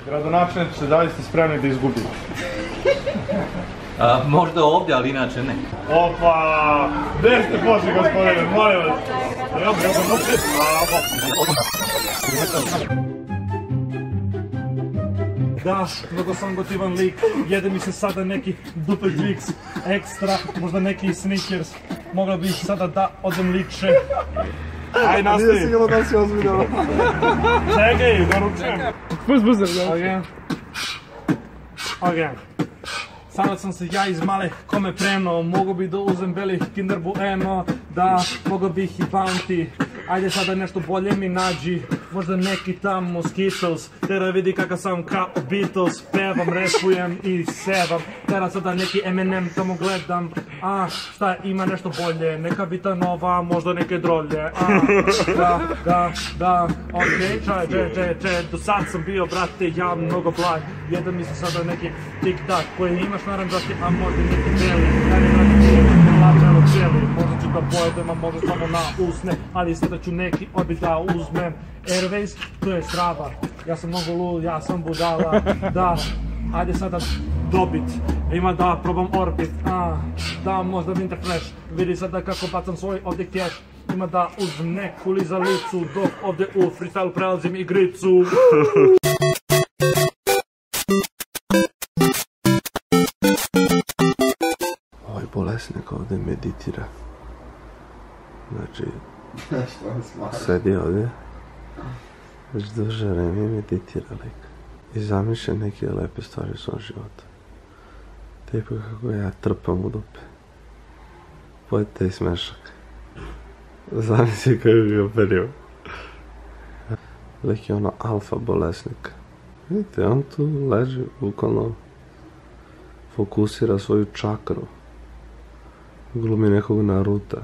Gradonačelniče, da li ste spremni da izgubite? Možda ovdje, ali inače ne. Opa! Gdje ste pošli, gospodine, molim vas? Da, mnogo sam gotivan lik, jede mi se sada neki Duper Twix ekstra, možda neki Snickers, mogla bih sada da odem likše. Aj, nastavi. Nije sigurno da si ozbiljno. Čekaj, doručujem. Buzzer, Again. Sada sam se ja iz male kome preno, mogu bi da uzem beli Kinder Bueno, da mogu bih i Bounty. Ajde sada nešto bolje mi nađi, možda neki tamo Skittles, tera vidi kakav sam kao Beatles, pevam, repujem i sevam, tera sada neki M&M tamo gledam, šta ima nešto bolje, neka Vita Nova, možda neke drolje, okej, čaj, do sad sam bio, brate, ja mnogo blag, jedan mi se sada neki tik-tak, koji imaš naravno, brate, a možda neki beli, ajde, brate, možda ću da pojedem, a možda samo na usne, ali sada ću neki odbit da uzmem. Airways, to je strava, ja sam mnogo lud, ja sam budala, da, ajde sada dobit, ima da probam Orbit, da možda Winter Flash, vidi sada kako bacam svoj ovdje cash, ima da uzmem neku lizalicu, dok ovdje u freestyle prelazim igricu. Bolesnik ovdje meditira. Znači, sedi ovdje, već duže vreme meditira lik. I zamišlja neke lepe stvari u svom životu. Tipa kako ja trpam u dupe. Pojete i smešak. Zamisli kako ga operio. Lik je ono alfa bolesnik. Vidite, on tu leži, bukvalno fokusira svoju čakru. Glumi nekog Naruta.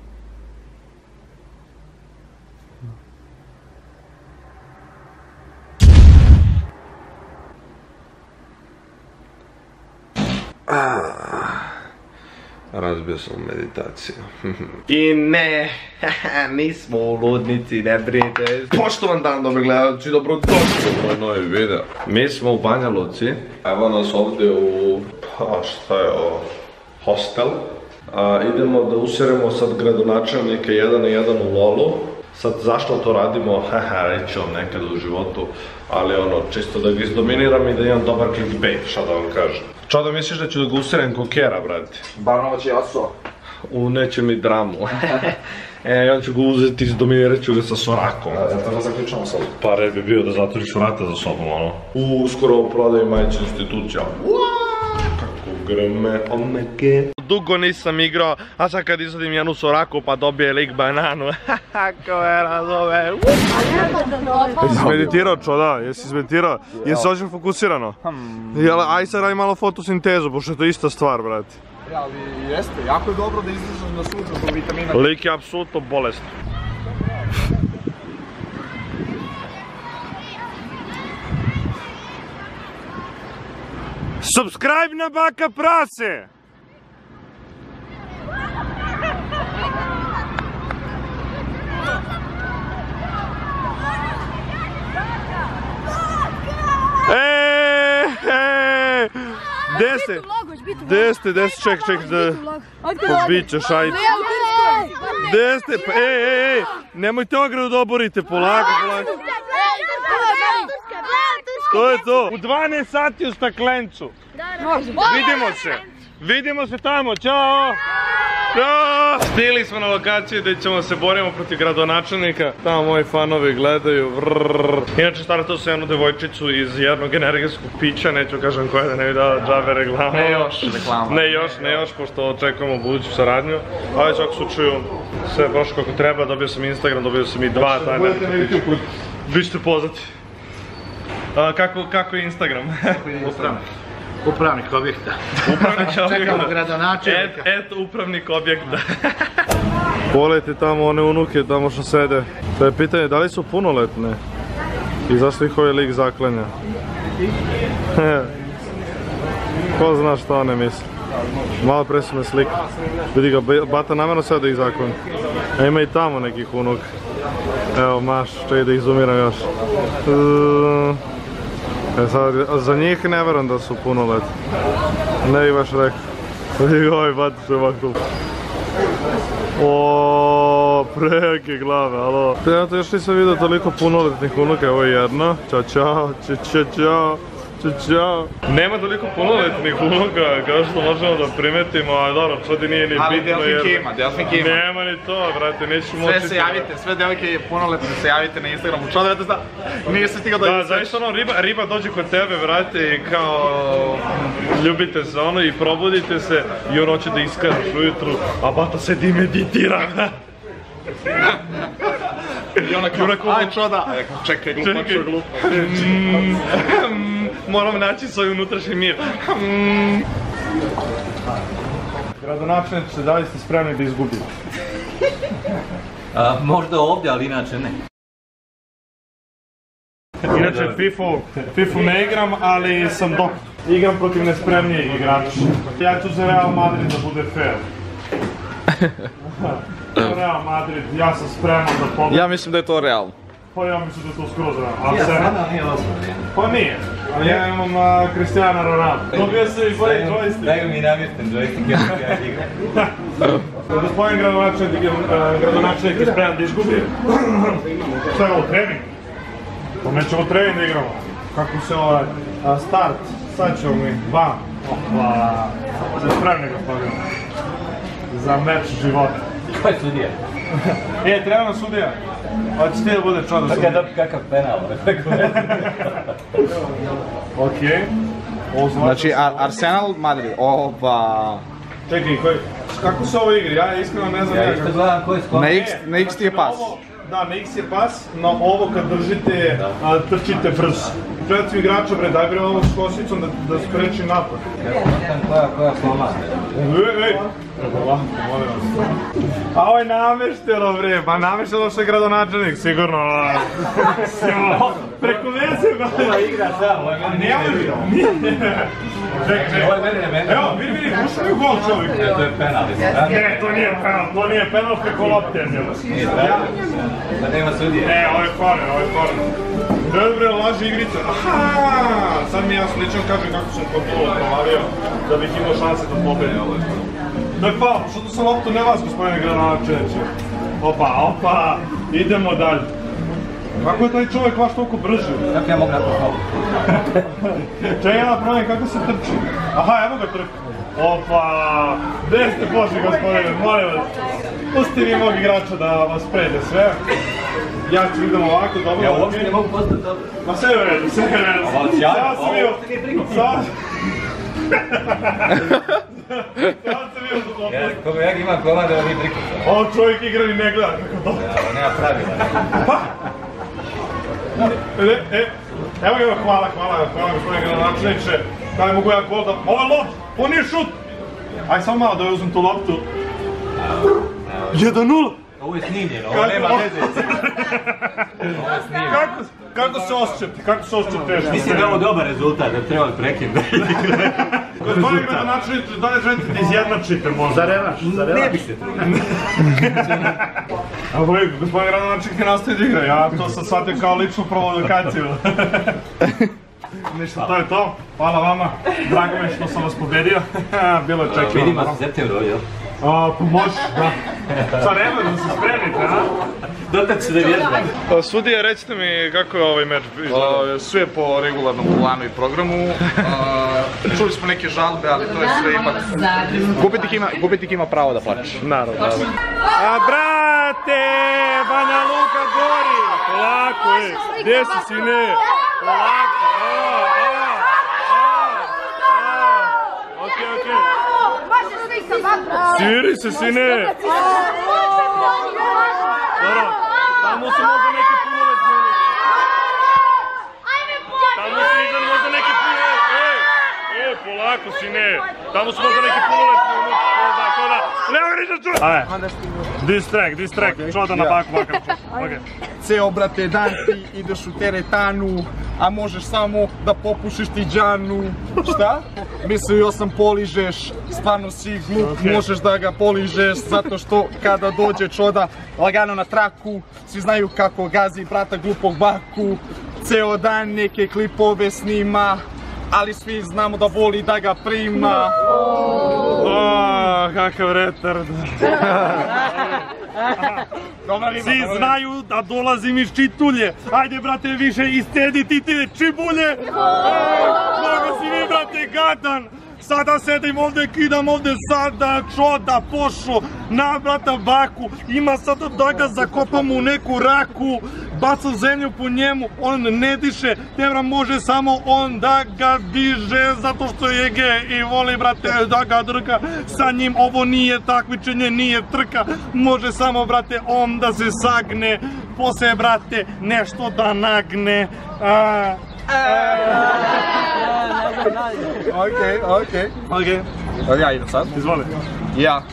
Razbio sam meditaciju. I ne, nismo u ludnici, ne brinite. Poštovan dan, dobri gledalci, dobrodošli u moj novi video. Mi smo u Banja Luci. Evo nas ovdje u, šta je ovo, hostel. Idemo da useremo sad gradonačelnike 1 na 1 u LOL-u. Sad zašto to radimo, reći vam nekada u životu, ali ono, čisto da ga izdominiram i da imam dobar clickbait, šta da vam kažem. Čo da misliš da ću da ga userem ko Kera, brate? Barnovo će jaso. Neće mi dramu. Ja ću ga uzeti, izdominirat ću ga sa Sorakom. Zato da zaključamo sobu. Pa red bi bio da zatvoriš vrata za sobom, ono. Uskoro prodaju majicu institucija. Kako grme, omeke. Dugo nisam igrao, a sad kad izvadim jednu Soraku pa dobije lik bananu. Kako je razove. Jesi meditirao, čo da? Jesi meditirao? Jesi ođer fokusirano? Aj sad radi malo fotosintezu, pošto je to ista stvar, brate. Ali jeste, jako je dobro da izlažeš na sunce zbog vitamina. Lik je apsolutno bolestan. Subscribe na Baka Prase! Gde ste, ček, pobit ćeš, ajde. Gde ste, nemojte ogradu da oborite, polako. To je to, u 12 sati u staklencu. Vidimo se tamo, čao. Stigli smo na lokaciju gdje ćemo se borimo protiv gradonačelnika. Tamo moji fanovi gledaju. Inače startao sam jednu devojčicu iz jednog energetskog pića. Neću kažem koja da ne bi dala džabe reklamu. Ne još, pošto očekujemo buduću saradnju. A već ako slučaju sve prošlo kako treba. Dobio sam Instagram, dobio sam i 2 taj energetska pića. Vi ćete poznati. Kako je Instagram? Upravnik objekta. Čekamo gradonačelnika. Eto upravnik objekta. Pogledajte tamo one unuke tamo što sede. To je pitanje da li su punoletne i zašto ih ovaj lik zaklanja. Ko zna šta one misle. Malo pre su me slika. Vidi ga, bata namjerno sad da ih zaklanja. A ima i tamo nekih unuka. Evo maš, čekaj da ih zoomiram još. Za njih ne verujem da su punoletni. Ne bih baš rekao. Joj, batiše ovako. Oooo, prejake glave, alo. Ja to još nisam vidio toliko punoletnih unuka, evo jedna. Ćao, čao, čao. Ćao. Nema toliko punoletnih unuka kao što možemo da primetimo, ali dobro, čudi nije ni bitno jer... Delfink ima. Nema ni to, brate, neću moći... Sve se javite, sve devojke punoletne se javite na Instagramu. Čo da zna, nije se stigao da... Da, zaista ono, riba dođe kod tebe, brate, i kao... Ljubite se ono i probudite se i on hoće da iskaraš ujutru, a bata sedi i meditira. I ona kao, aj čoda. Čekaj, glupa. Moram naći svoj unutrašnji mir. Gradonačelniče, da li ste spremni da izgubite? Možda ovdje, ali inače ne. Inače, FIFU ne igram, ali sam doktor. Igram protiv nespremnijeg igrača. Ja ću za Real Madrid da bude fair. Real Madrid, ja sam spreman da pobedim. Ja mislim da je to realno. Pa ja mislim da je to skroz realno. Pa nije. Ali ja imam Cristiano Ronaldo. Dobio sam i bolji joystick. Daj mi namješten joystick, ja igram. Gospodin gradonačelnik je spreman da izgubi. Šta je ovo, trening? Pa nećemo trening da igramo. Kako se ovaj start, sad ćemo mi, bam. Opa, ste spremni gospodin. Za meč života. Ko je sudija? Treba nam sudija. Hoće ti da bude čoda sudija. Kako je kakav penal, preko veze. Okej. Znači, Arsenal, Madrid, opa. Čekaj, kako se ovo igra? Ja iskreno ne znam. Ja isto gledam koji skoro. Na X ti je pas. Da, na X je pas, na ovo kad držite, trčite brzo. Trebate igrača, bre, daj bre ovom s kosicom da spreči napad. Koja sloma? Ej, lako, molim vas. A ovo je namešteno, bre, pa namešteno što je gradonačelnik, sigurno. Preko veze, bre. Ova igra sam, ovo je meni. Čekaj, evo, vidi, ušao je gol čovjek. To je penal. Ne, to nije penal preko lopte. Nije tražio. Da nema sudije. Ne, ovo je koren. Dobro, laži igrica. Aha, sad mi ja sličan kažem kako sam kontrolu provalio da bih imao šanse da pobedim. To je faul, što sam loptu ne vas, gospodine gradonačelniče. Opa, idemo dalje. Kako je taj čovjek vaš toliko brži? Kako ja mogu nakon faul? Čekaj, ja napravim kako se trči. Aha, evo ga trpi. Opa, gdje ste pošli, gospodine, molim vas. Pustite vi mog igrača da vas pređe sve. Ja ću idem ovako, dobro. Ja uopšte ne mogu postati dobro. Ma sve je u redu. Ovo sjajno, ovo uopšte nije prikupno. Sad sam bio do toga. Kako ja imam komande, ovo nije prikupno. Ovo čovjek igra ni ne gleda kako dobro. Ovo nema pravila. Pa! Evo ga, hvala gospodine gradonačelniče. Kaj mogu ja gol da... Ovo je lopt, ovo nije šut! Aj samo malo da uzmem tu loptu. 1-0! Ovo je snimljeno, ovo nema veze. Ovo je snimljeno. Kako se osjećate? Mislim da je ovo dobar rezultat, da treba prekinuti. Gospodine gradonačelniče, da li želite da izjednačite možda? Za revanš. Ne bi se trudio. Gospodin gradonačelnik je nastavio da igra, ja to sam shvatio kao ličnu provokaciju. Ništa, to je to. Hvala vama. Drago mi je što sam vas pobedio. Bilo je čekivano. Vidim vas u septembru ovdje, jel? Pa možeš, da. Sad evo da se spremite, a? Dotad ću da vježbam. Sudije, recite mi kako je ovaj meč izgledao? Sve po regularnom planu i programu. Čuli smo neke žalbe, ali to je sve ipak... Gubitnik ima pravo da plaće. Naravno. A brate, Banja Luka gori! Polako, gdje si sine? Polako, okej. Sviri se, sine! Dobro, tamo su možda neke punoletne unuke. Tamo su možda neke punoletne... polako, sine! Tamo su možda neke punoletne unuke. Leo Grižac, čuj! Ajde, distract, čoda na baku vakam. Ceo, brate, dan ti ideš u teretanu, a možeš samo da popušiš ti džanu. Šta? Mislio sam poližeš, stvarno si glup, možeš da ga poližeš, zato što kada dođe čoda lagano na traku, svi znaju kako gazi brata glupog baku. ceo dan neke klipove snima, ali svi znamo da voli da ga prima. Kakav retard. Svi znaju da dolazim iz Čitulje. Ajde, brate, više istedi ti te čibulje. Mnogo si mi, brate, gadan. Sada sedim ovdje, kidam ovdje sada čoda, pošo, na brata baku. Ima sada da ga zakopam u neku raku. Bacam zemlju po njemu, on ne diše. Tebra može samo on da ga diže, zato što je gej i voli, brate, da ga drka. Sa njim ovo nije takmičenje, nije trka. Može samo, brate, on da se sagne. Poslije, brate, nešto da nagne. Okej. Ja idem sad. Izvoli. Ja.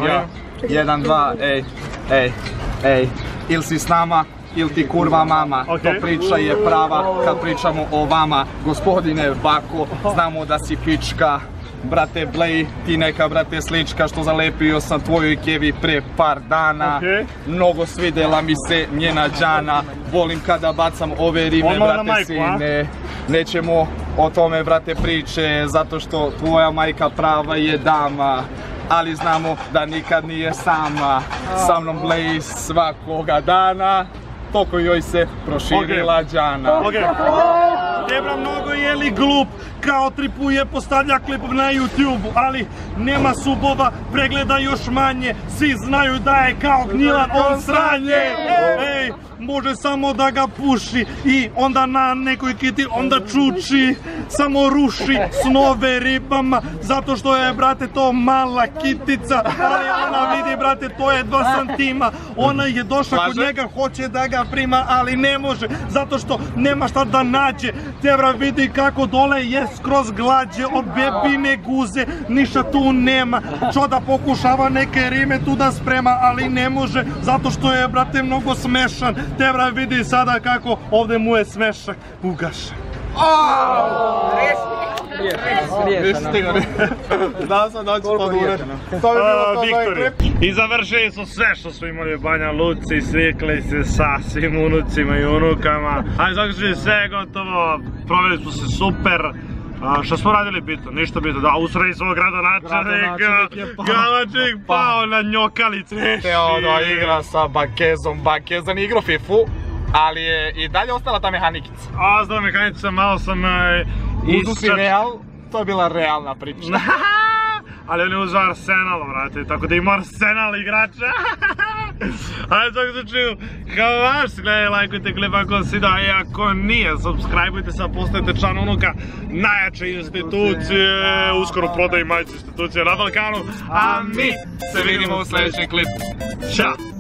1, 2, ej. Ili si s nama, ili ti kurva mama. To priča je prava kad pričamo o vama. Gospodine Bako, znamo da si pička. Brate Blej, ti neka, brate, slička što zalepio sam tvojoj kevi pre par dana. Mnogo svidela mi se njena džana. Volim kada bacam ove rime, brate, sine. Nećemo o tome, brate, priče, zato što tvoja majka prava je dama. Ali znamo da nikad nije sama. Sa mnom Blej svakoga dana. Toko joj se proširila džana. Debra mnogo je li glup, kao tripuje, postavlja klip na YouTube, ali nema subova, pregleda još manje, svi znaju da je kao gnilan on sranje. Ej, može samo da ga puši i onda na nekoj kiti onda čuči, samo ruši snove ribama, zato što je, brate, to mala kitica, ali ona vidi, brate, to je 2 santima, ona je došla kod njega, hoće da ga prima, ali ne može, zato što nema šta da nađe. Tebra vidi kako dole je skroz glađe od bebine guze, ništa tu nema. Čoda pokušava neke rime tu da sprema, ali ne može, zato što je, brate, mnogo smešan. Tebra vidi sada kako ovdje mu je smešak ugašen. Da sam doći pod ured. Viktorije. I završili su sve što su imali u Banja Luci, slikli se sa svim unucima i unukama. Ali zaključili sve je gotovo, proveli smo se super. Što smo radili bitno? Ništa bitno, da usredi svog gradonačelnika, Galaček pao na njokalice. Teo da igra sa Bakezom, Bakezan igrao Fifu, ali je i dalje ostala ta mehanikica. Ostala mehanica, malo sam Uzu si Real, to je bila realna priča. Ali on je uzao Arsenal, vrate, tako da ima Arsenal igrača. Ali u svakom slučaju, kao vaš, gledaj, lajkujte klip ako si da, i ako nije, subscribeujte se, postajete član unuka najjače institucije, uskoro prodaju majice institucije na Balkanu, a mi se vidimo u sljedećem klipu. Ćao!